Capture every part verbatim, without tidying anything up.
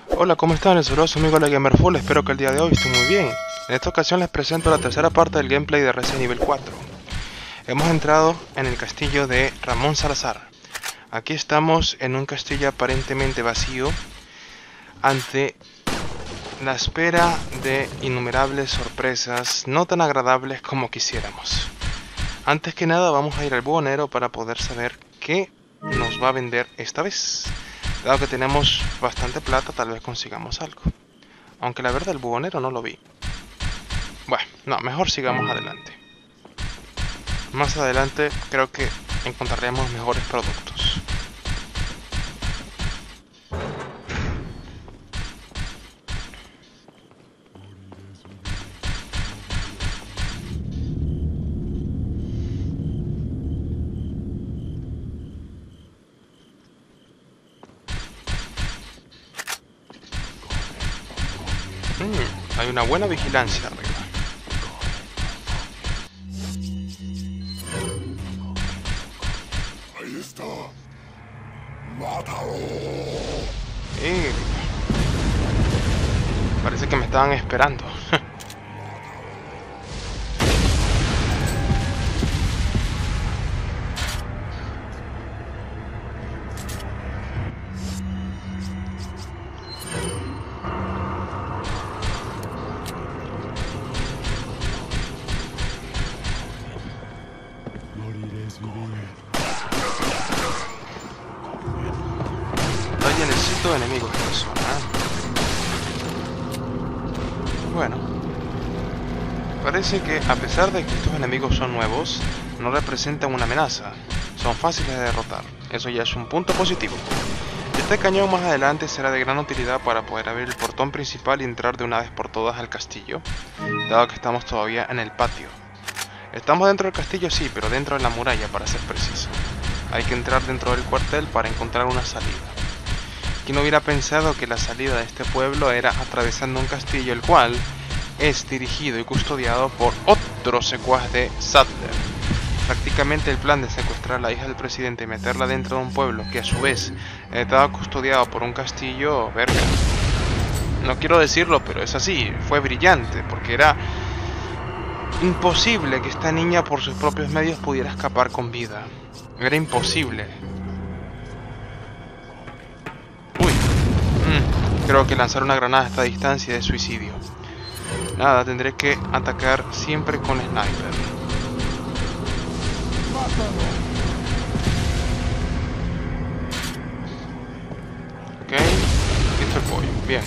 Hola, ¿cómo están? Les saluda su amigo la Gamerful, espero que el día de hoy esté muy bien. En esta ocasión les presento la tercera parte del gameplay de Resident Evil cuatro. Hemos entrado en el castillo de Ramón Salazar. Aquí estamos en un castillo aparentemente vacío, ante la espera de innumerables sorpresas no tan agradables como quisiéramos. Antes que nada vamos a ir al buhonero para poder saber qué nos va a vender esta vez. Dado que tenemos bastante plata, tal vez consigamos algo. Aunque la verdad el buhonero no lo vi. Bueno, no, mejor sigamos adelante. Más adelante creo que encontraremos mejores productos. Mm, hay una buena vigilancia arriba. Ahí está. ¡Mátalo! Eh, parece que me estaban esperando. Hay llenecito de enemigos en la zona. Bueno, parece que a pesar de que estos enemigos son nuevos, no representan una amenaza. Son fáciles de derrotar. Eso ya es un punto positivo. Este cañón más adelante será de gran utilidad para poder abrir el portón principal y entrar de una vez por todas al castillo, dado que estamos todavía en el patio. Estamos dentro del castillo, sí, pero dentro de la muralla, para ser preciso. Hay que entrar dentro del cuartel para encontrar una salida. ¿Quién hubiera pensado que la salida de este pueblo era atravesando un castillo, el cual es dirigido y custodiado por otro secuaz de Saddler? Prácticamente el plan de secuestrar a la hija del presidente y meterla dentro de un pueblo que a su vez estaba custodiado por un castillo, verga. No quiero decirlo, pero es así, fue brillante, porque era imposible que esta niña por sus propios medios pudiera escapar con vida. Era imposible. Uy, mm, creo que lanzar una granada a esta distancia es suicidio. Nada, tendré que atacar siempre con sniper. Ok, listo el pollo, bien.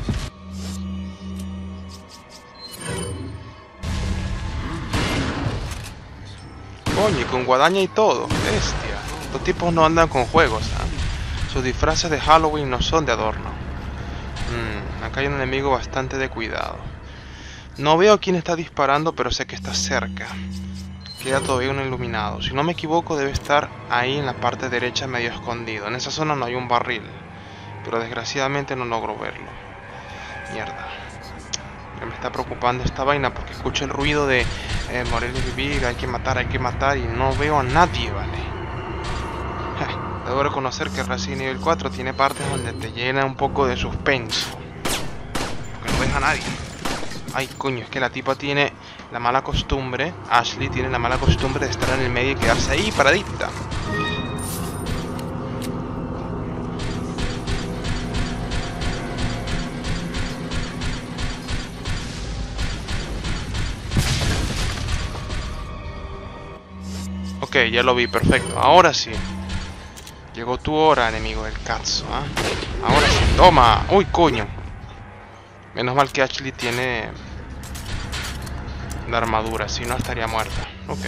Coño, y con guadaña y todo, bestia. Estos tipos no andan con juegos, ¿eh? Sus disfraces de Halloween no son de adorno. Mm, acá hay un enemigo bastante de cuidado. No veo quién está disparando, pero sé que está cerca. Queda todavía un iluminado. Si no me equivoco, debe estar ahí en la parte derecha medio escondido. En esa zona no hay un barril, pero desgraciadamente no logro verlo. Mierda. Me está preocupando esta vaina porque escucho el ruido de eh, morir y vivir, hay que matar, hay que matar y no veo a nadie, ¿vale? Debo reconocer que Resident Evil cuatro tiene partes donde te llena un poco de suspenso. Porque no ves a nadie. Ay, coño, es que la tipa tiene la mala costumbre, Ashley tiene la mala costumbre de estar en el medio y quedarse ahí paradita. Ok, ya lo vi, perfecto. Ahora sí. Llegó tu hora, enemigo del Katsu, ¿eh? Ahora sí, toma. Uy, coño. Menos mal que Ashley tiene la armadura, si no estaría muerta. Ok.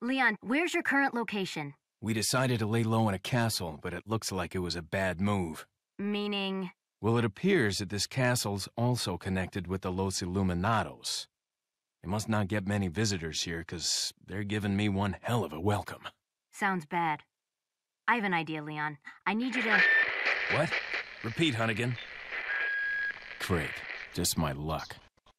Leon, where's your current location? We decided to lay low in a castle, but it looks like it was a bad move. Meaning? Well, it appears that this castle's also connected with the Los Illuminados. They must not get many visitors here, because they're giving me one hell of a welcome. Sounds bad. I have an idea, Leon. I need you to... What? Repeat, Hunnigan. Great. Just my luck.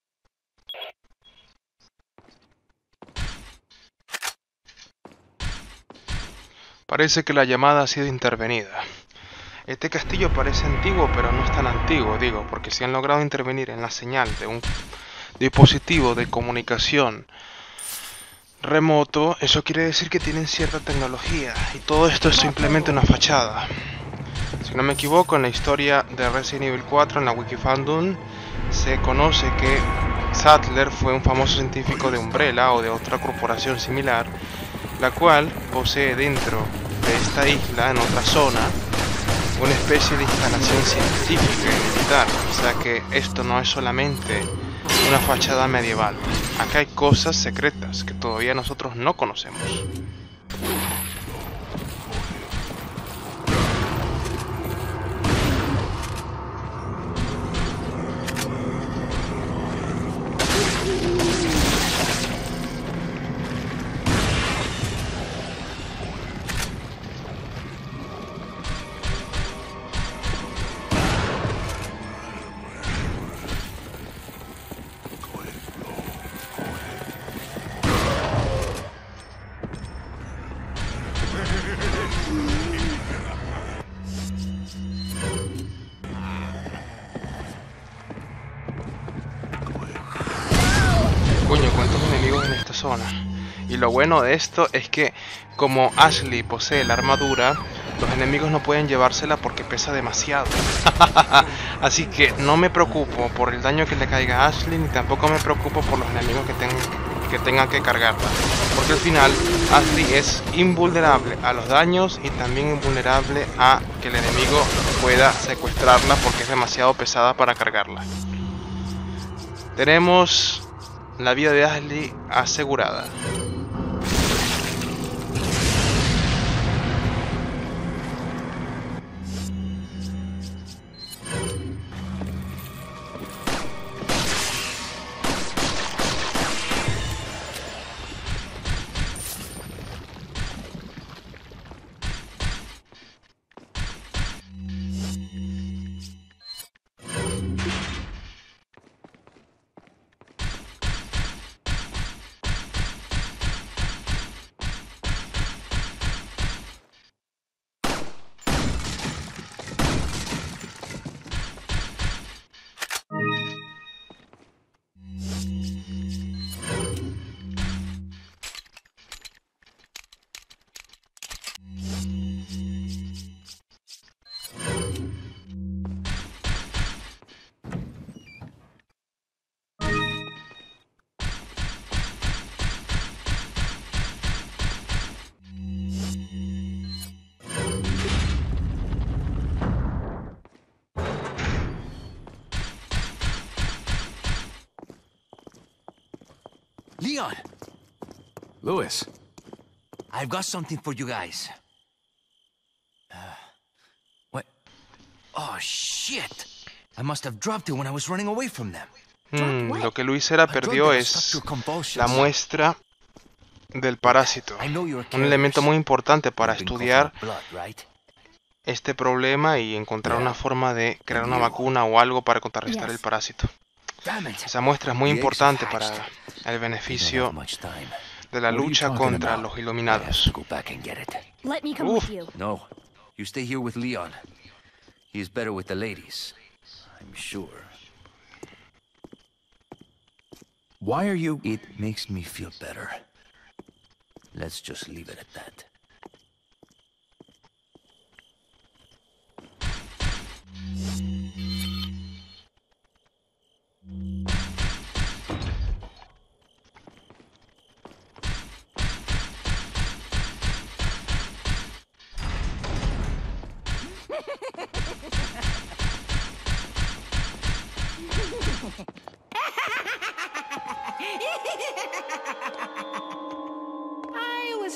Parece que la llamada ha sido intervenida. Este castillo parece antiguo, pero no es tan antiguo, digo, porque si han logrado intervenir en la señal de un dispositivo de comunicación remoto, eso quiere decir que tienen cierta tecnología, y todo esto es simplemente una fachada. Si no me equivoco, en la historia de Resident Evil cuatro, en la Wikifandom, se conoce que Saddler fue un famoso científico de Umbrella o de otra corporación similar, la cual posee dentro de esta isla, en otra zona, una especie de instalación científica y militar. O sea que esto no es solamente una fachada medieval. Acá hay cosas secretas que todavía nosotros no conocemos. Coño, cuántos enemigos en esta zona. Y lo bueno de esto es que como Ashley posee la armadura, los enemigos no pueden llevársela porque pesa demasiado. Así que no me preocupo por el daño que le caiga a Ashley, ni tampoco me preocupo por los enemigos que, ten que tengan que cargarla. Porque al final Ashley es invulnerable a los daños y también invulnerable a que el enemigo pueda secuestrarla porque es demasiado pesada para cargarla. Tenemos la vida de Ashley asegurada. Leon! Louis. I've got something for you guys. Uh, what? Oh, shit! I must have dropped it when I was running away from them. Hmm, lo que Luis era perdió es la muestra del parásito. Un elemento muy importante para estudiar este problema y encontrar una forma de crear una vacuna o algo para contrarrestar el parásito. Esa muestra es muy importante para el beneficio de la lucha contra los iluminados. Uf. No, you stay here with Leon. He is better with the ladies, I'm sure. Why are you... It makes me feel better. Let's just leave it at that. I was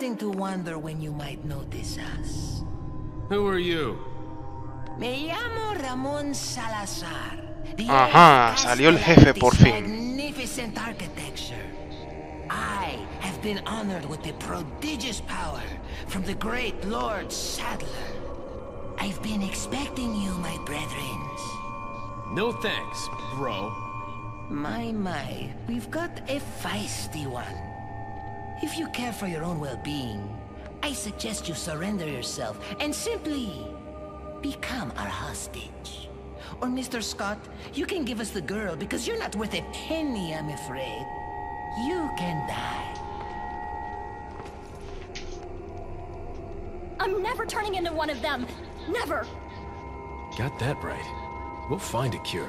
starting to wonder when you might notice us. Who are you? Me llamo Ramon Salazar. The Ajá, ex salió el castellan jefe of por this fin. magnificent architecture. I have been honored with the prodigious power from the great Lord Sadler. I've been expecting you, my brethren. No thanks, bro. My, my, we've got a feisty one. If you care for your own well-being, I suggest you surrender yourself and simply become our hostage. Or Mister Scott, you can give us the girl because you're not worth a penny, I'm afraid. You can die. I'm never turning into one of them. Never. Got that right. We'll find a cure.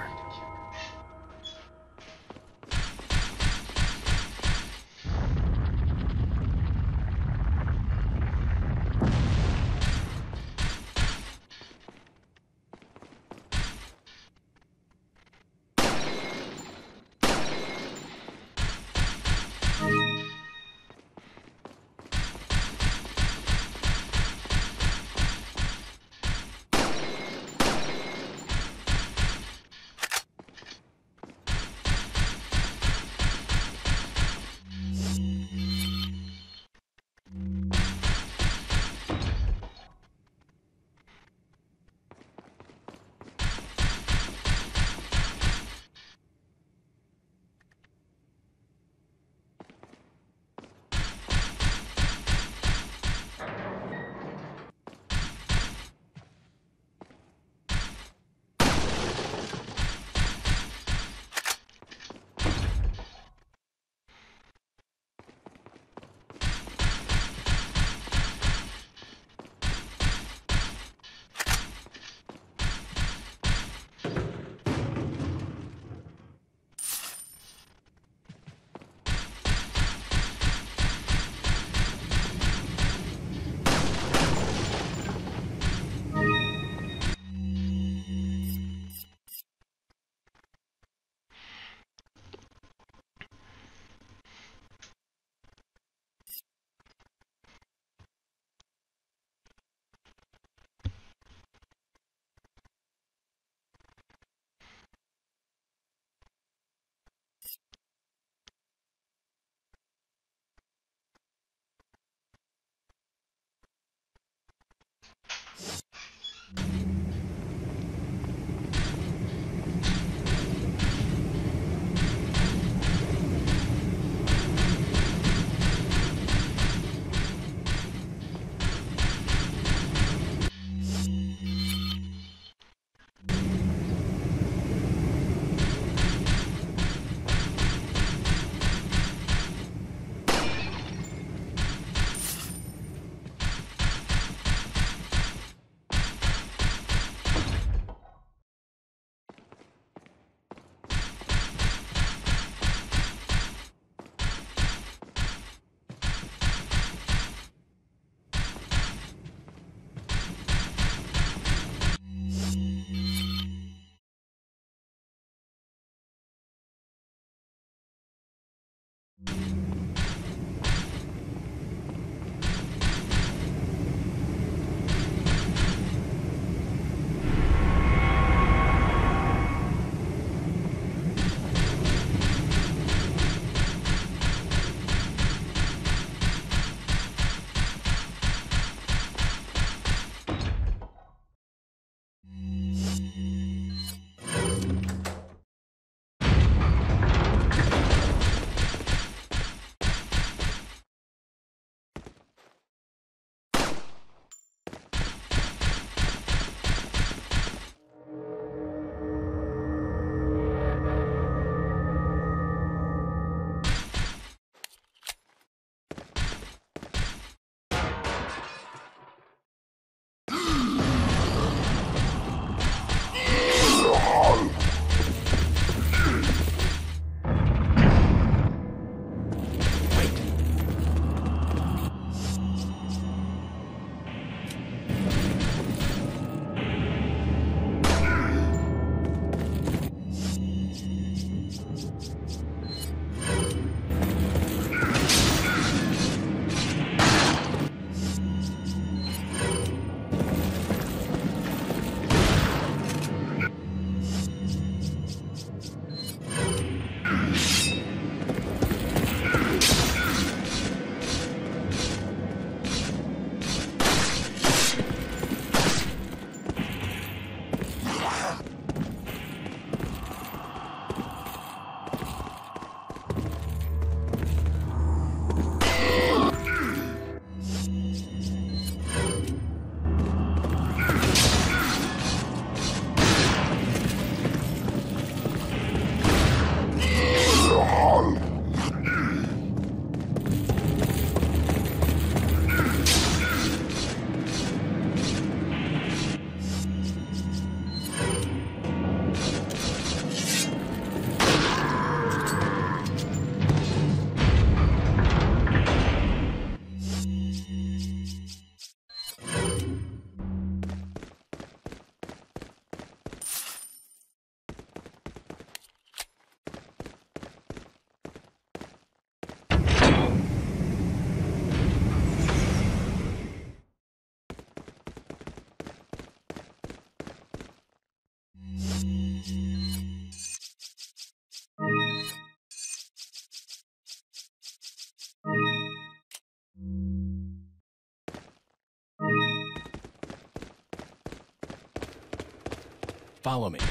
Follow me.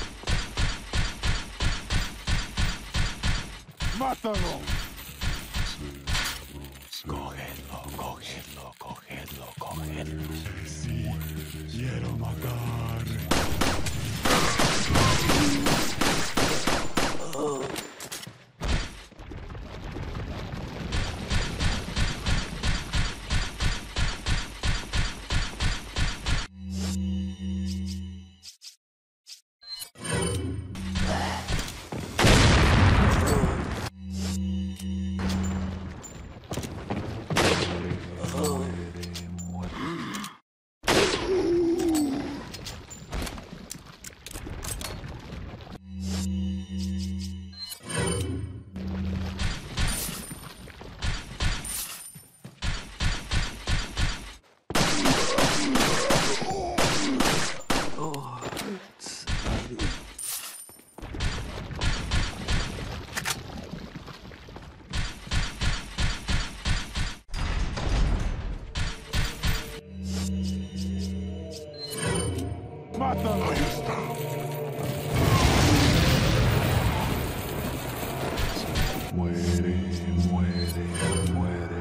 ¡Mátalo! Cogedlo, cogedlo, cogedlo, cogedlo. Sí, quiero matar. ¡Mátalo! Ahí está. Muere, muere, muere.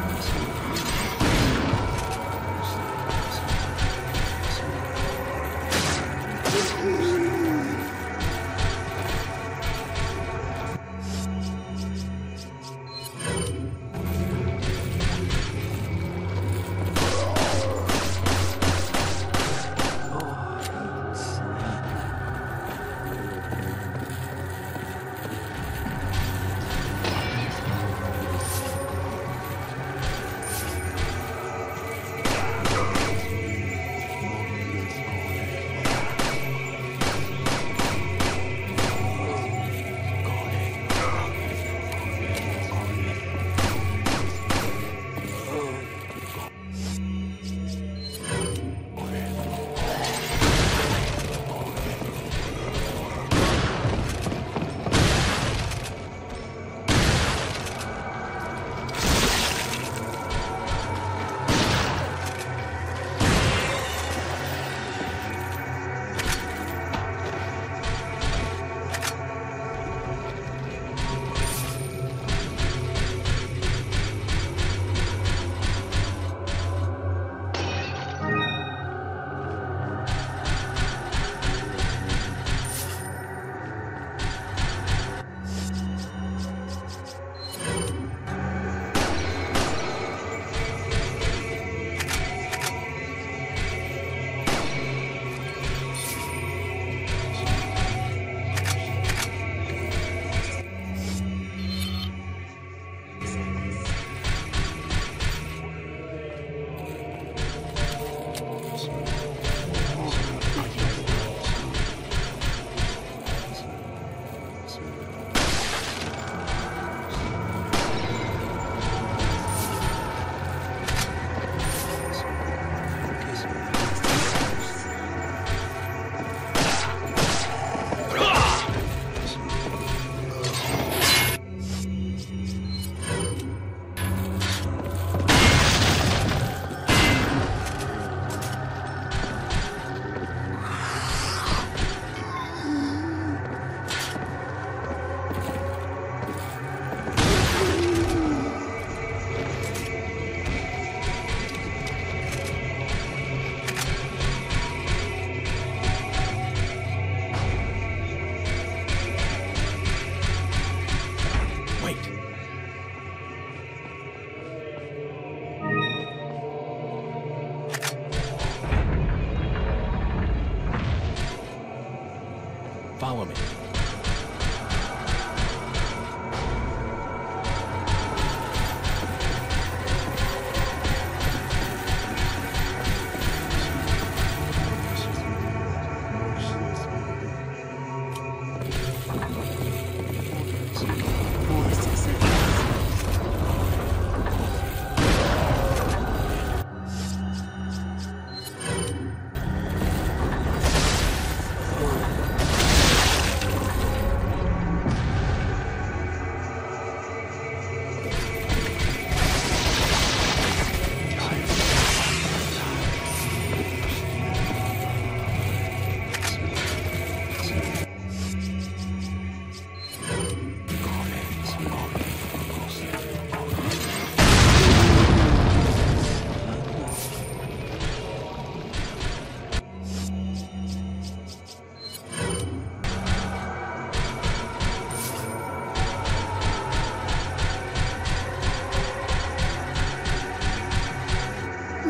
Follow me.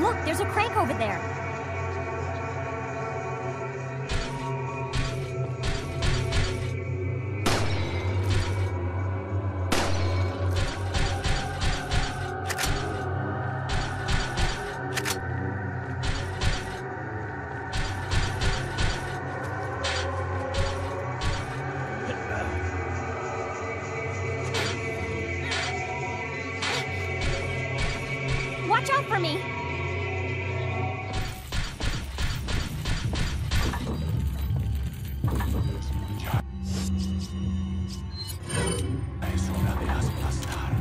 Look, there's a crank over there. Watch out for me! Es hora de aplastar.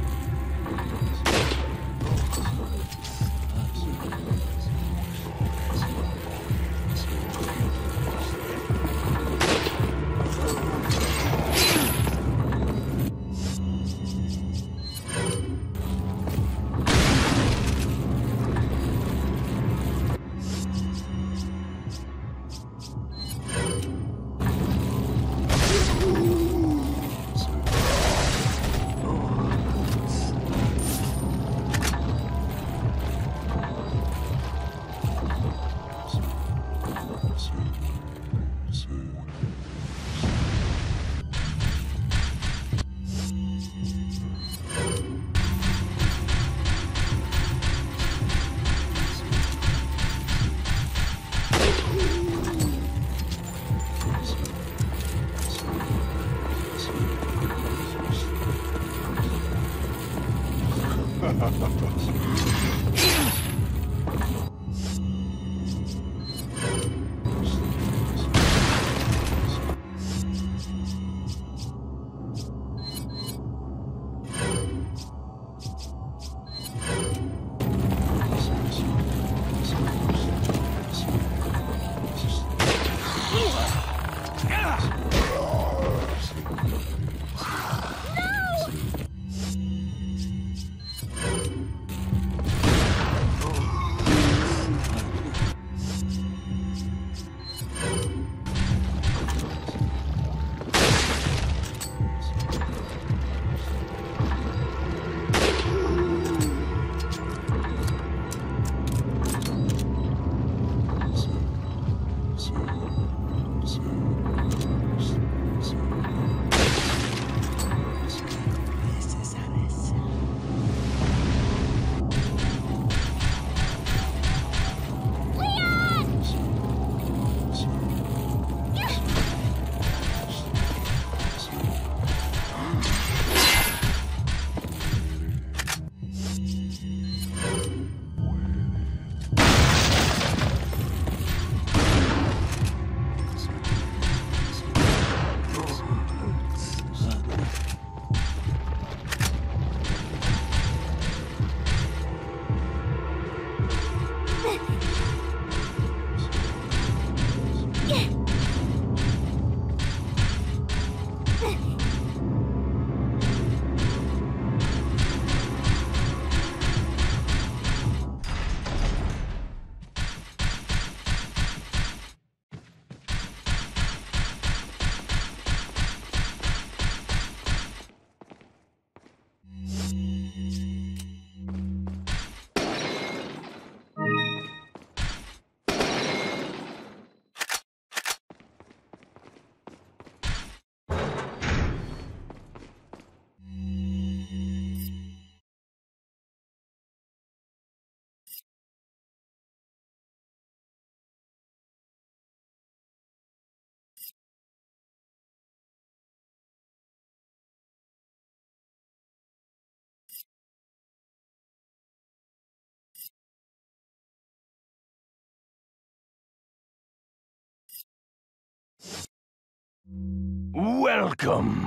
Welcome.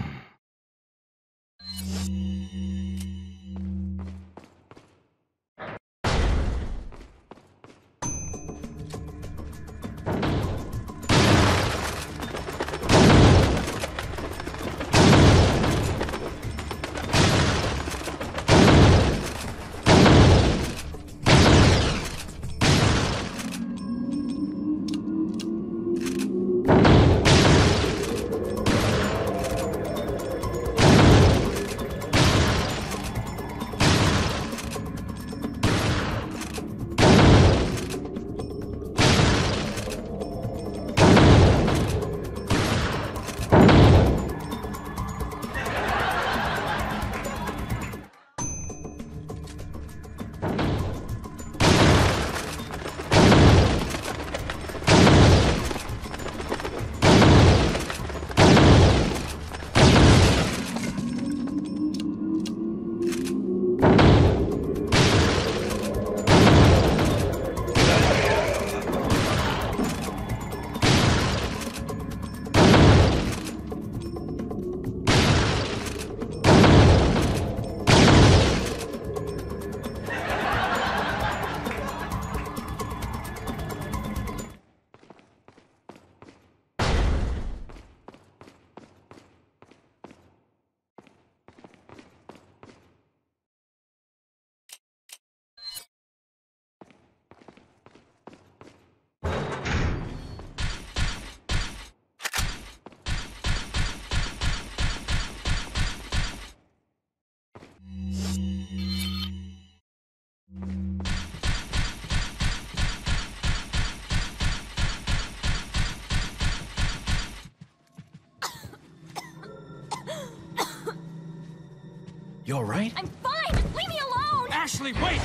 You all right? I'm fine! Just leave me alone! Ashley, wait!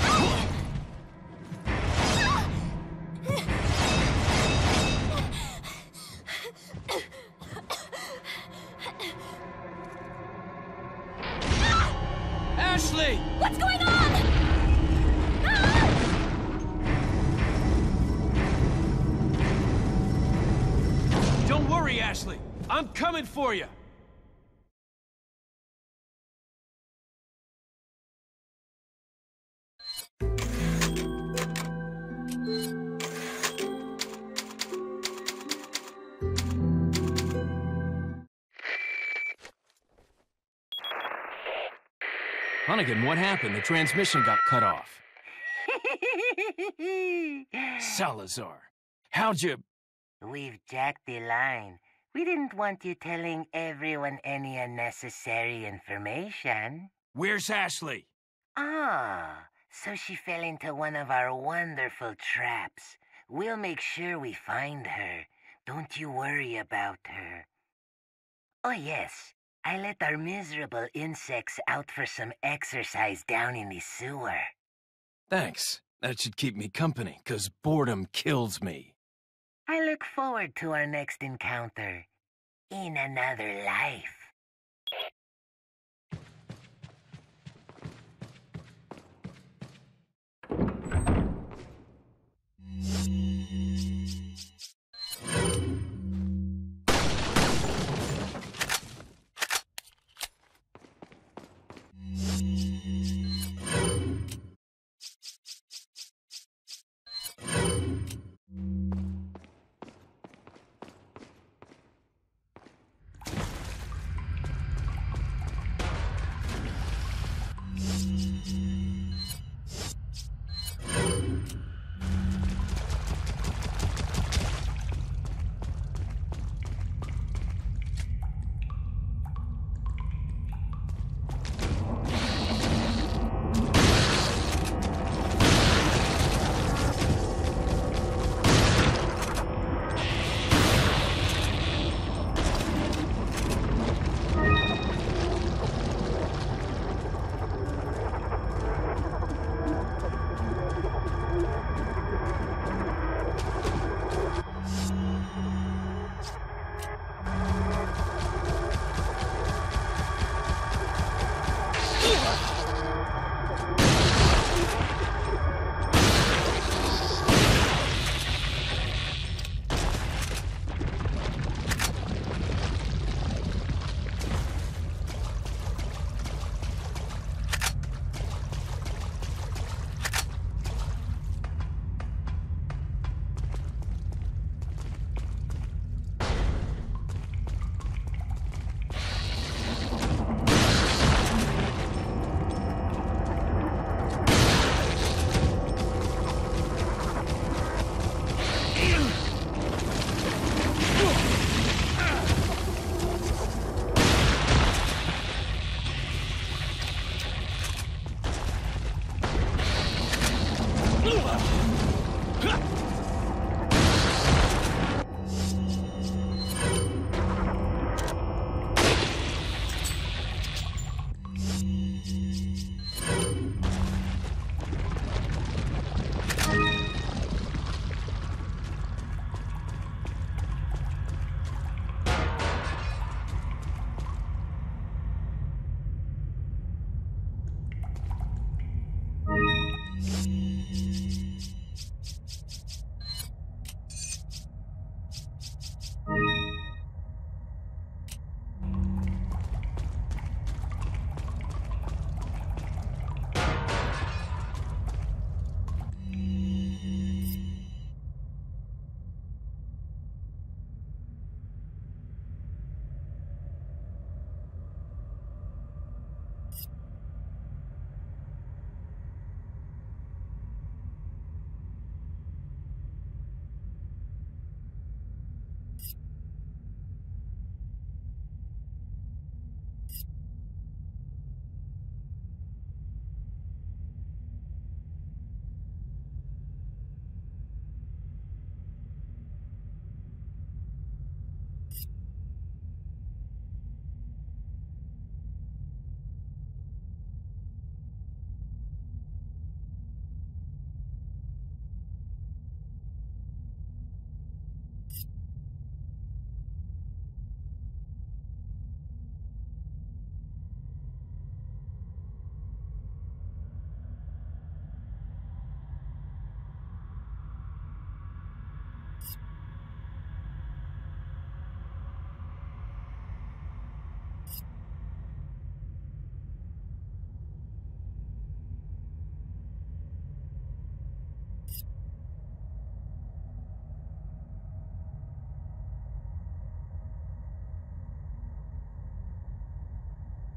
Ashley! What's going on? Don't worry, Ashley. I'm coming for you. Hunnigan, what happened? The transmission got cut off. Salazar, how'd you... We've jacked the line. We didn't want you telling everyone any unnecessary information. Where's Ashley? Ah, so she fell into one of our wonderful traps. We'll make sure we find her. Don't you worry about her. Oh yes, I let our miserable insects out for some exercise down in the sewer. Thanks. That should keep me company, 'cause boredom kills me. I look forward to our next encounter. In another life.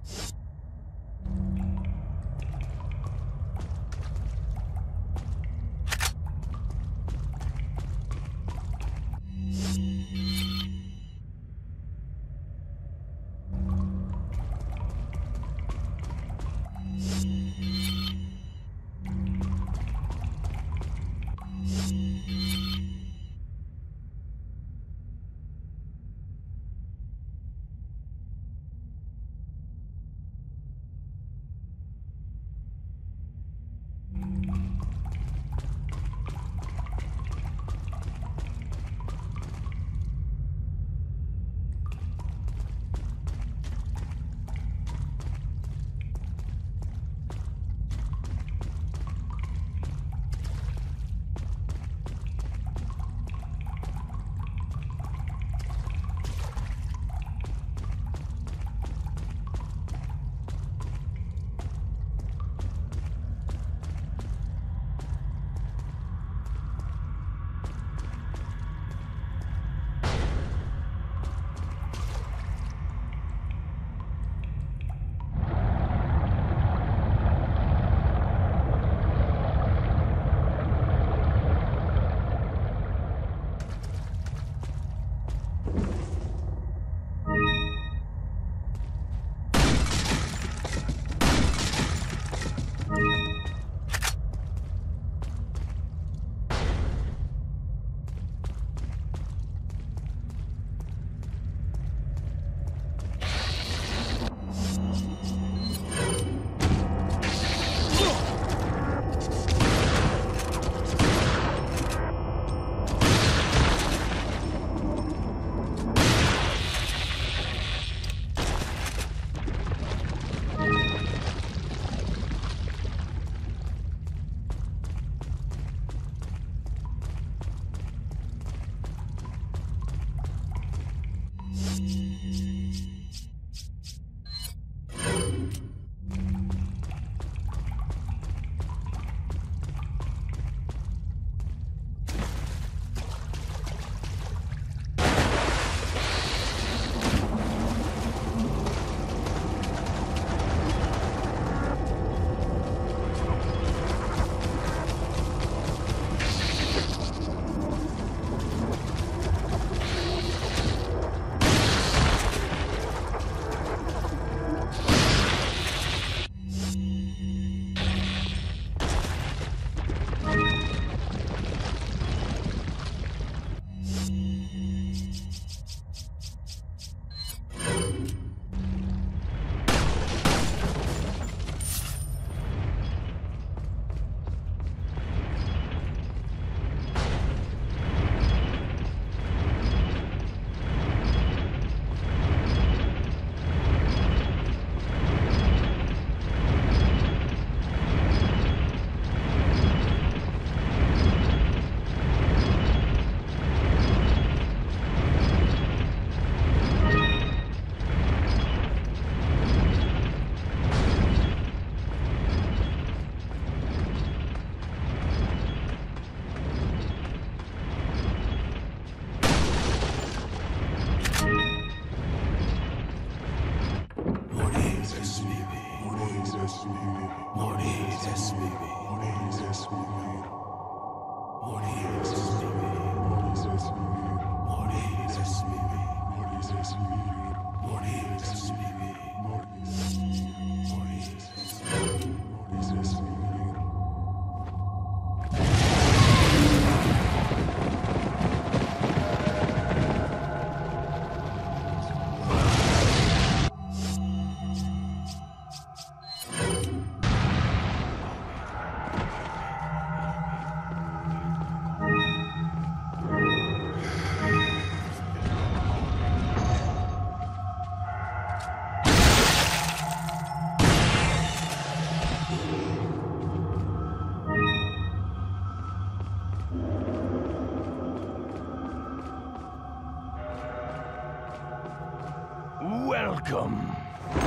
Welcome.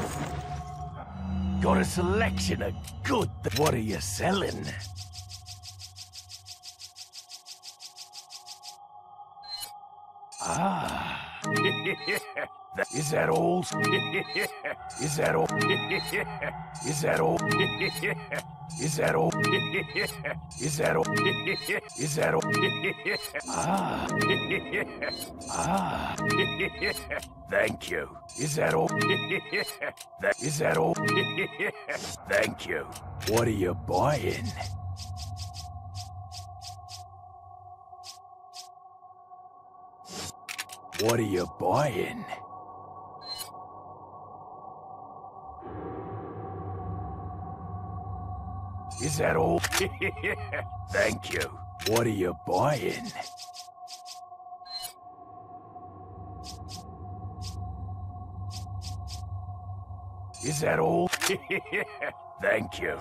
Got a selection of good. What are you selling? Ah, Is that all? Is that all? Is that all? Is that all? Is that all? Is that all? Ah. Ah. Thank you. Is that all? That is that all? Thank you. What are you buying? What are you buying? Is that all? Thank you. What are you buying? Is that all? Thank you.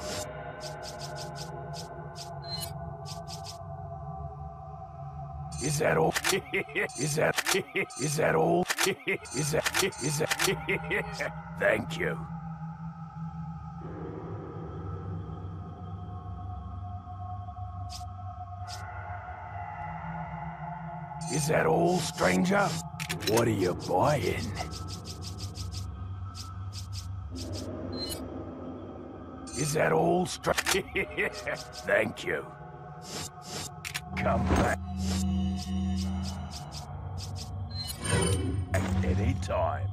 Is that all? Is that is that all? Is that is that Thank you. Is that all, stranger? What are you buying? Is that all, stranger? Thank you. Come back. At any time.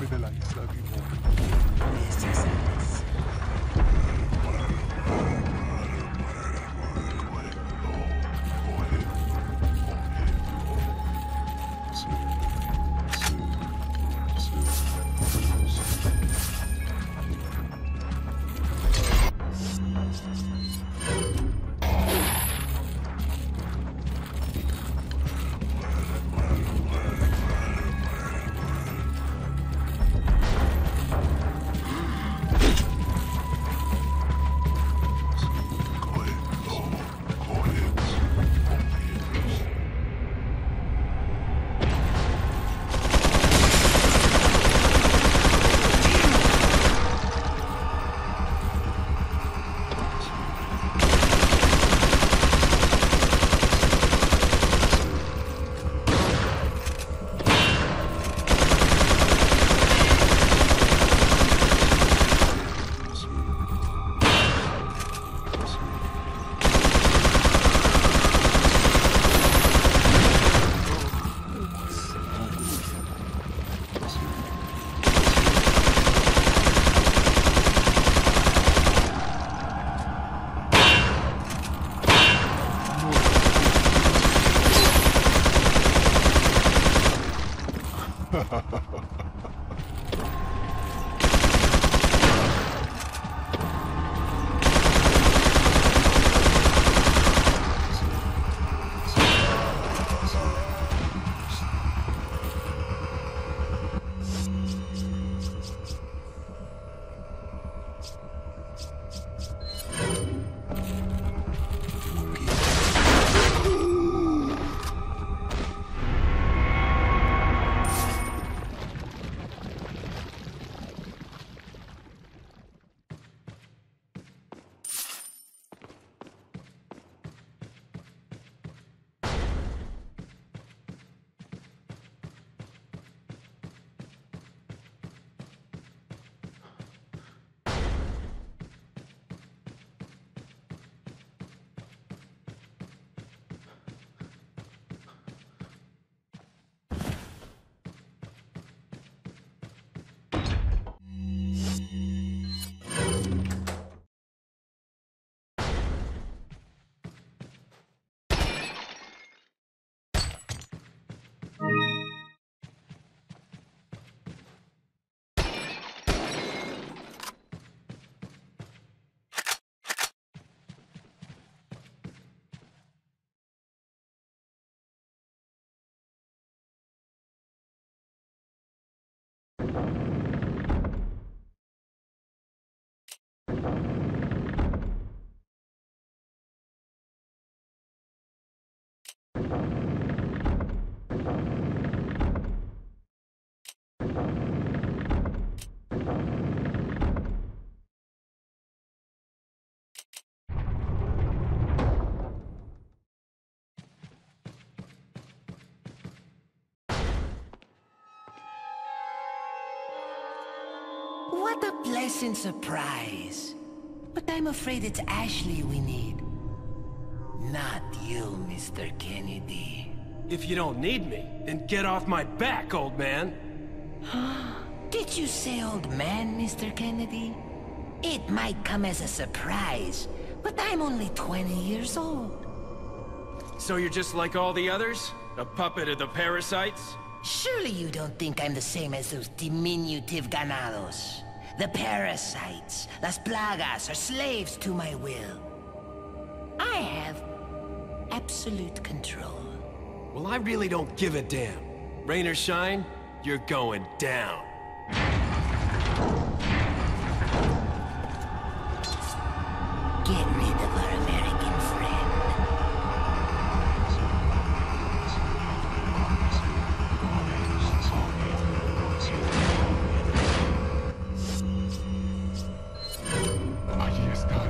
jefe de la isla vivo. This is us. What a pleasant surprise. But I'm afraid it's Ashley we need. Not you, Mister Kennedy. If you don't need me, then get off my back, old man. Did you say old man, Mister Kennedy? It might come as a surprise, but I'm only twenty years old. So you're just like all the others? A puppet of the parasites? Surely you don't think I'm the same as those diminutive ganados. The parasites, las plagas, are slaves to my will. I have absolute control. Well, I really don't give a damn. Rain or shine, you're going down. Get rid of our American friend. Allí están.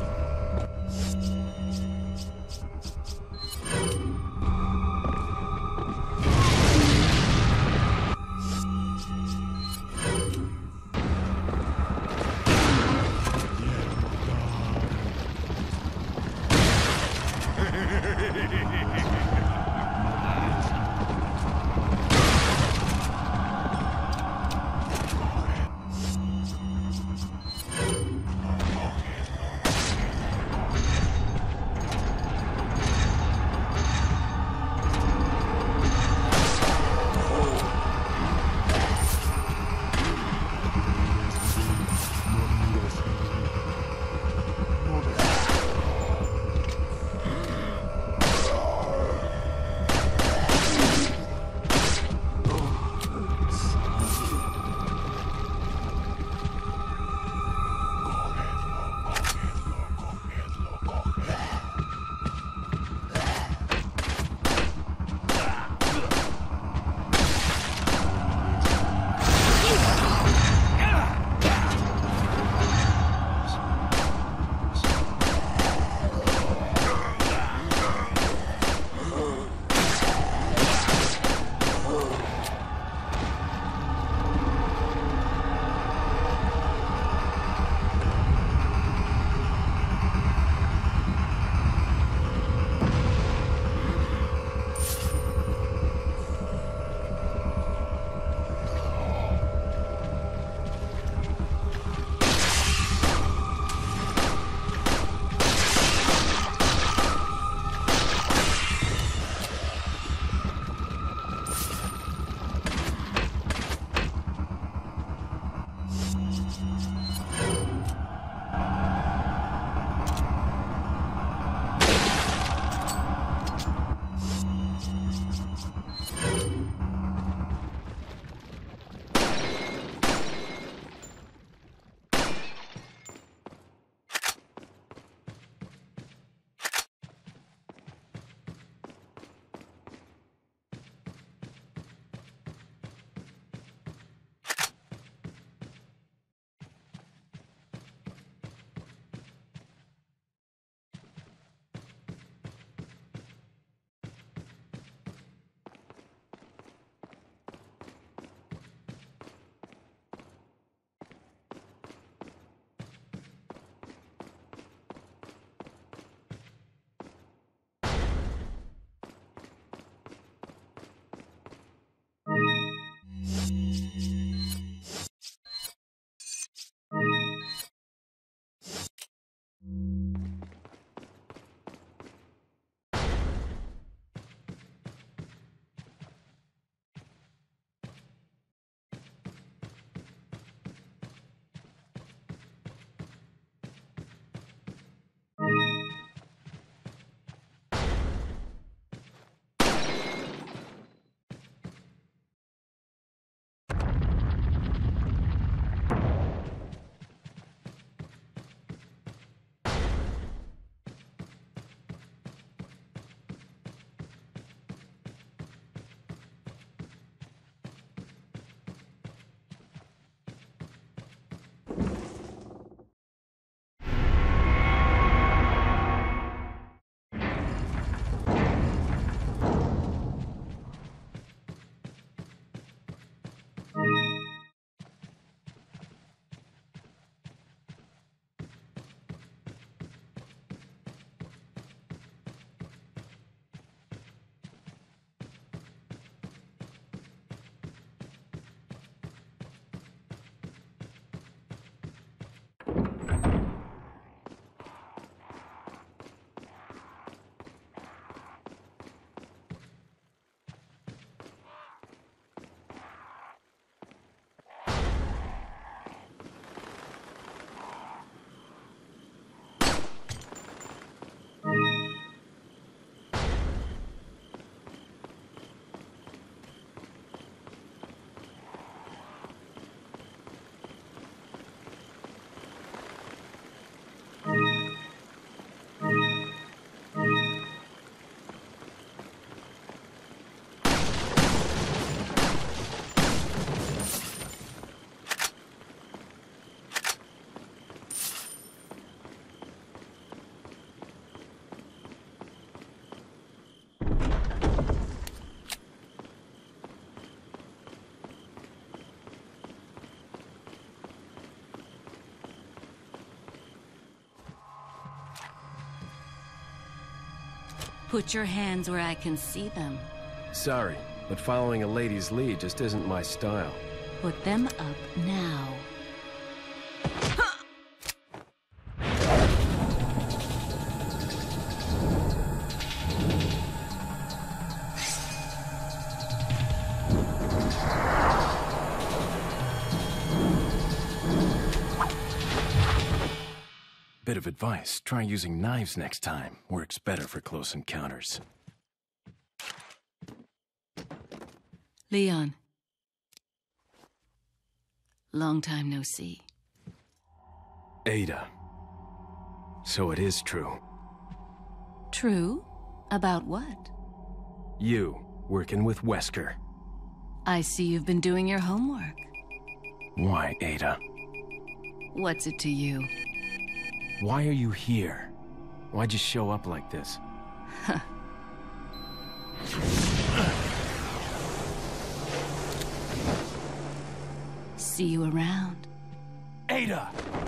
Put your hands where I can see them. Sorry, but following a lady's lead just isn't my style. Put them up now. Bit of advice, try using knives next time. Works better for close encounters. Leon. Long time no see. Ada. So it is true. True? About what? You, working with Wesker. I see you've been doing your homework. Why, Ada? What's it to you? Why are you here? Why'd you show up like this? See you around. Ada!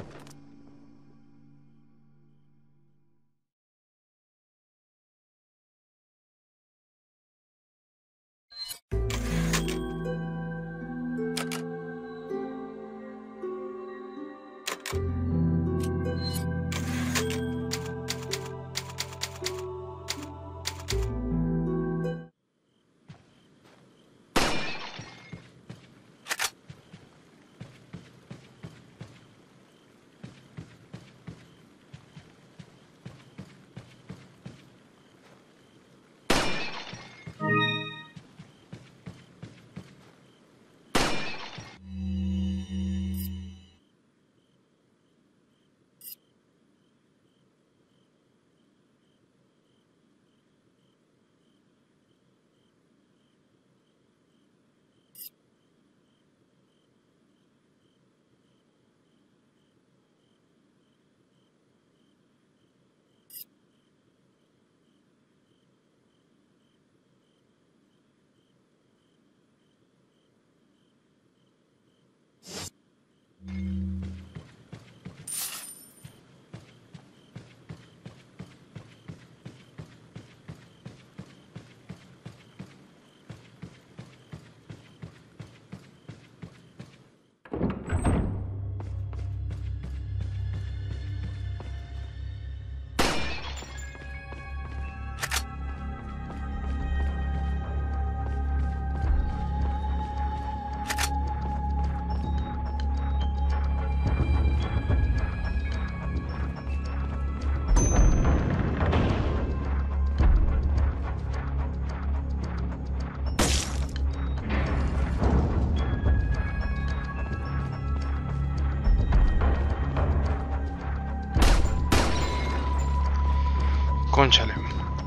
Cónchale.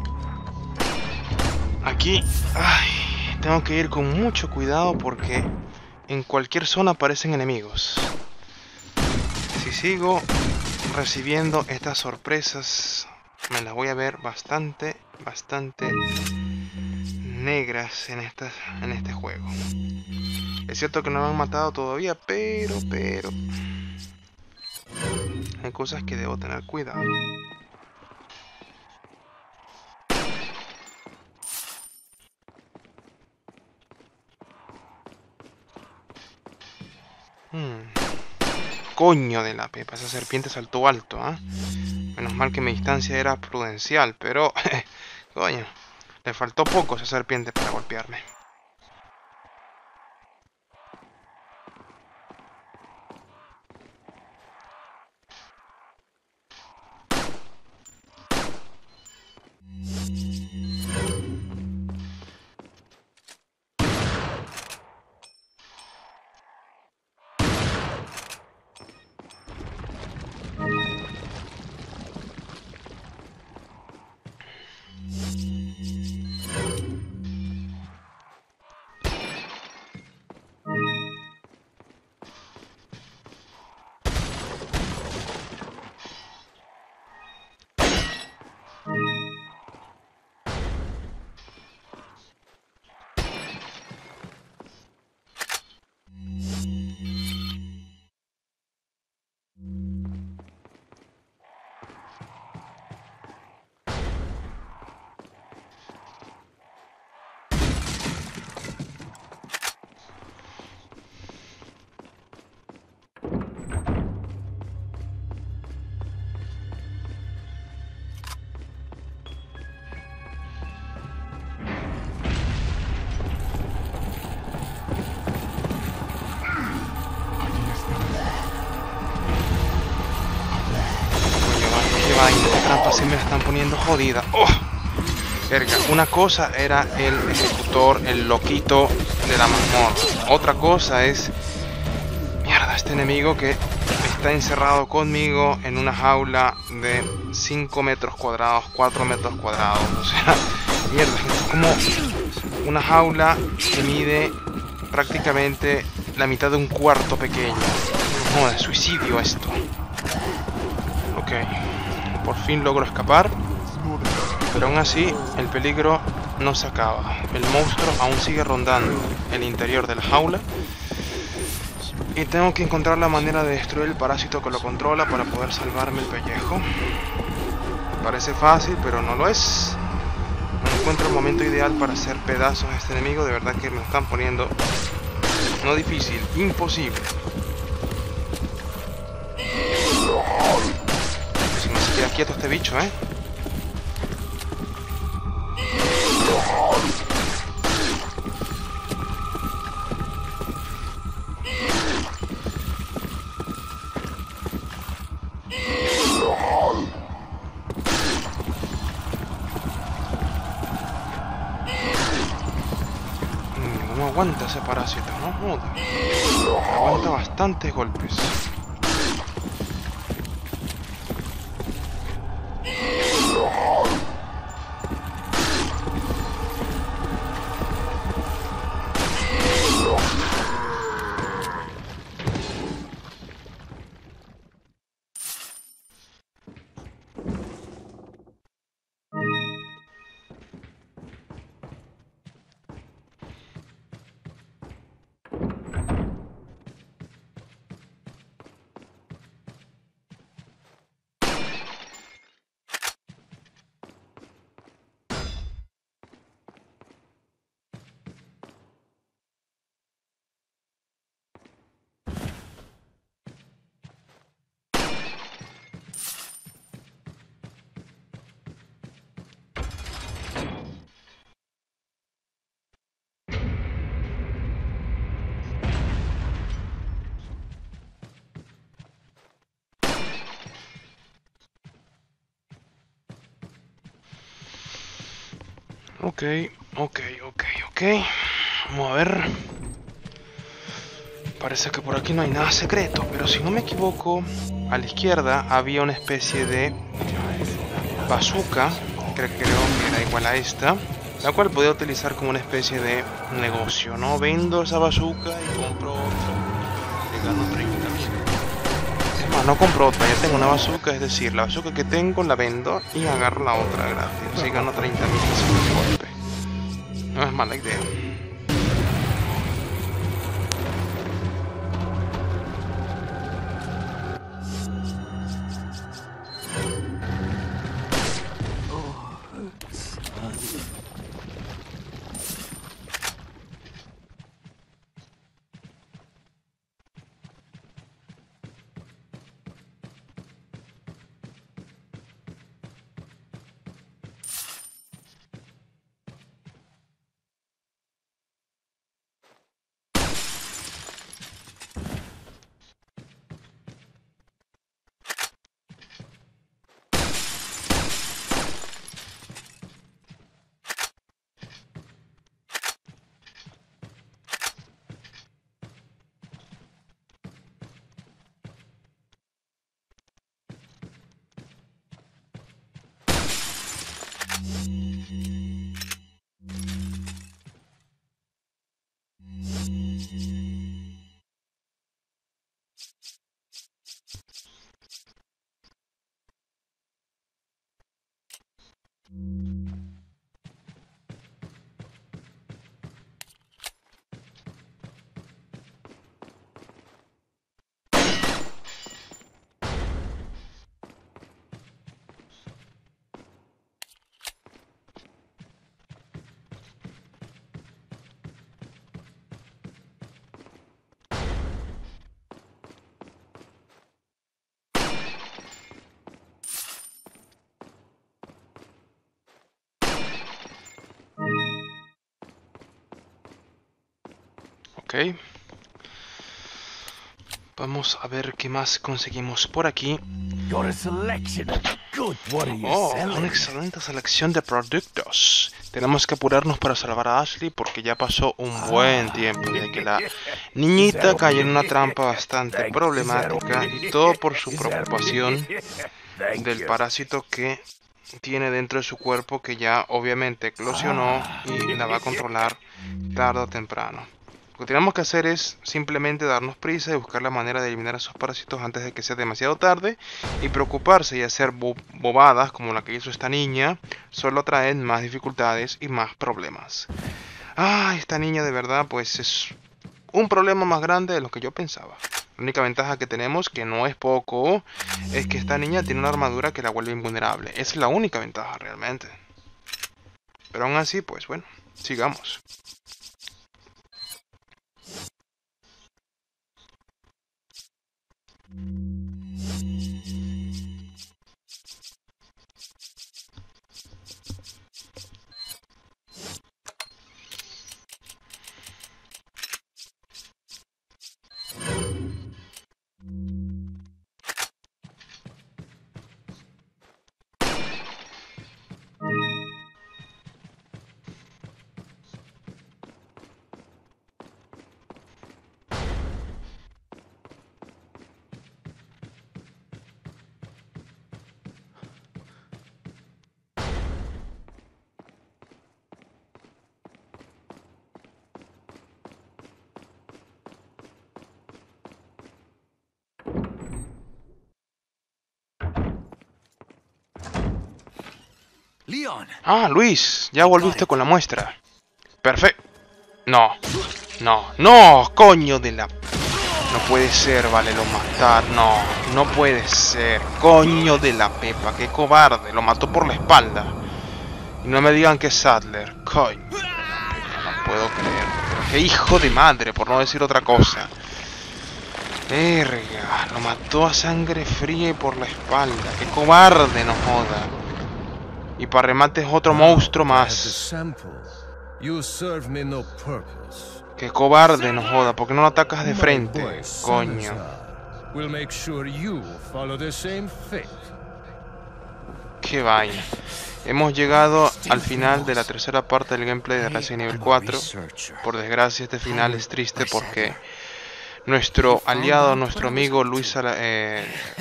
Aquí, ay, tengo que ir con mucho cuidado porque en cualquier zona aparecen enemigos. Si sigo recibiendo estas sorpresas, me las voy a ver bastante, bastante negras en, estas, en este juego. Es cierto que no me han matado todavía, pero, pero... hay cosas que debo tener cuidado. Hmm. Coño de la pepa, esa serpiente saltó alto, ¿eh? Menos mal que mi distancia era prudencial, pero... coño, le faltó poco a esa serpiente para golpearme. sí me la están poniendo jodida. ¡Oh! Verga, una cosa era el ejecutor, el loquito de la mazmorra. Otra cosa es... Mierda, este enemigo que está encerrado conmigo en una jaula de cinco metros cuadrados, cuatro metros cuadrados. O sea, mierda, es como una jaula que mide prácticamente la mitad de un cuarto pequeño. No, es suicidio esto. Ok, por fin logro escapar. Pero aún así, el peligro no se acaba. El monstruo aún sigue rondando el interior de la jaula. Y tengo que encontrar la manera de destruir el parásito que lo controla para poder salvarme el pellejo. Parece fácil, pero no lo es. No encuentro el momento ideal para hacer pedazos a este enemigo. De verdad que me lo están poniendo... No difícil, imposible. Si no se queda quieto este bicho, ¿eh? No aguanta ese parásito, no joda. Aguanta bastantes golpes. Ok, ok, ok, ok. Vamos a ver. Parece que por aquí no hay nada secreto, pero si no me equivoco, a la izquierda había una especie de bazooka, que creo que era igual a esta, la cual podía utilizar como una especie de negocio, ¿no? Vendo esa bazooka y compro otra. Y gano treinta mil. Es más, no compro otra, ya tengo una bazooka, es decir, la bazooka que tengo la vendo y agarro la otra gratis. Así gano treinta mil de golpe. No es mala idea. Ok. Vamos a ver qué más conseguimos por aquí. Got a selection of good. What are you Oh, selling? una excelente selección de productos. Tenemos que apurarnos para salvar a Ashley porque ya pasó un buen tiempo desde que la niñita cayó en una trampa bastante problemática y todo por su preocupación del parásito que tiene dentro de su cuerpo, que ya obviamente eclosionó y la va a controlar tarde o temprano. Lo que tenemos que hacer es simplemente darnos prisa y buscar la manera de eliminar a esos parásitos antes de que sea demasiado tarde, y preocuparse y hacer bo bobadas como la que hizo esta niña solo traen más dificultades y más problemas. Ah, esta niña de verdad pues es un problema más grande de lo que yo pensaba. La única ventaja que tenemos, que no es poco, es que esta niña tiene una armadura que la vuelve invulnerable. Es la única ventaja realmente. Pero aún así, pues bueno, sigamos. Leon. Ah, Luis, ya volviste con la muestra. Perfecto. No, no, no, coño de la... No puede ser, vale, lo matar. No, no puede ser. Coño de la pepa, qué cobarde. Lo mató por la espalda. Y no me digan que es Sadler. Coño. No puedo creer. Qué hijo de madre, por no decir otra cosa. Verga, lo mató a sangre fría y por la espalda. Qué cobarde, no joda. Y para remate es otro monstruo más. Qué cobarde, no joda. ¿Por qué no lo atacas de frente? Coño. Qué vaina. Hemos llegado al final de la tercera parte del gameplay de Resident Evil cuatro. Por desgracia este final es triste porque nuestro aliado, nuestro amigo Luis... Eh,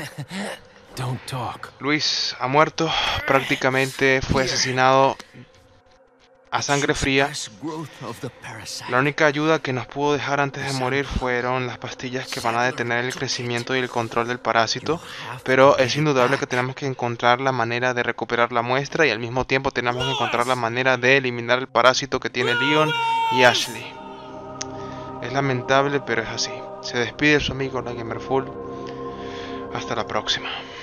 Luis ha muerto, prácticamente fue asesinado a sangre fría. La única ayuda que nos pudo dejar antes de morir fueron las pastillas que van a detener el crecimiento y el control del parásito, pero es indudable que tenemos que encontrar la manera de recuperar la muestra y al mismo tiempo tenemos que encontrar la manera de eliminar el parásito que tiene Leon y Ashley. Es lamentable, pero es así. Se despide su amigo La Gamer Full. Hasta la próxima.